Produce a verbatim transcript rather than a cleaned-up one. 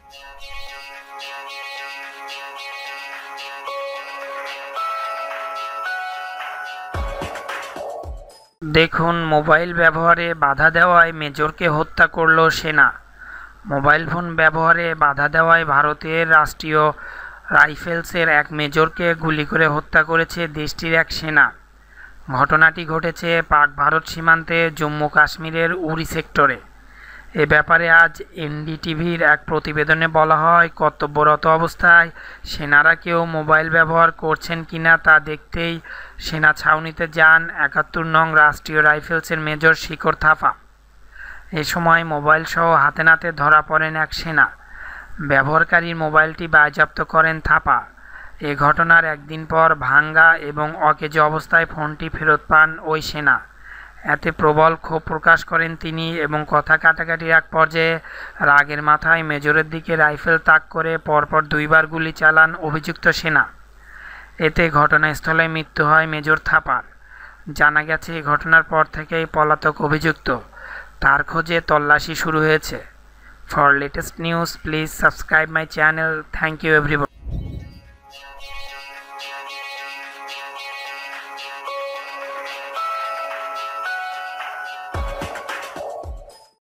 দেখুন, মোবাইল ব্যবহারে বাধা দেওয়ায় মেজরকে হত্যা করল সেনা। মোবাইল ফোন ব্যবহারে বাধা দেওয়ায় ভারতের রাষ্ট্রীয় রাইফেলসের এক মেজরকে গুলি করে হত্যা করেছে দেশটির এক সেনা। ঘটনাটি ঘটেছে পাক ভারত সীমান্তে জম্মু কাশ্মীরের উরি সেক্টরে। এ ব্যাপারে আজ এনডিটিভির এক প্রতিবেদনে বলা হয়, কর্তব্যরত অবস্থায় সেনারা কেউ মোবাইল ব্যবহার করছেন কিনা তা দেখতেই সেনা ছাউনিতে যান একাত্তর নং রাষ্ট্রীয় রাইফেলসের মেজর শিকর থাপা। এ সময় মোবাইল সহ হাতে নাতে ধরা পড়েন এক সেনা। ব্যবহারকারীর মোবাইলটি বাজেয়াপ্ত করেন থাপা। এ ঘটনার একদিন পর ভাঙ্গা এবং অকেজো অবস্থায় ফোনটি ফেরত পান ওই সেনা। এতে প্রবল ক্ষোভ প্রকাশ করেন তিনি এবং কথা কাটাকাটির এক পর্যায়ে রাগের মাথায় মেজরের দিকে রাইফেল তাক করে পরপর দুইবার গুলি চালান অভিযুক্ত সেনা। এতে ঘটনাস্থলে মৃত্যু হয় মেজর থাপার। জানা গেছে, এই ঘটনার পর থেকেই পলাতক অভিযুক্ত, তার খোঁজে তল্লাশি শুরু হয়েছে। For latest news please subscribe my channel. Thank you everybody.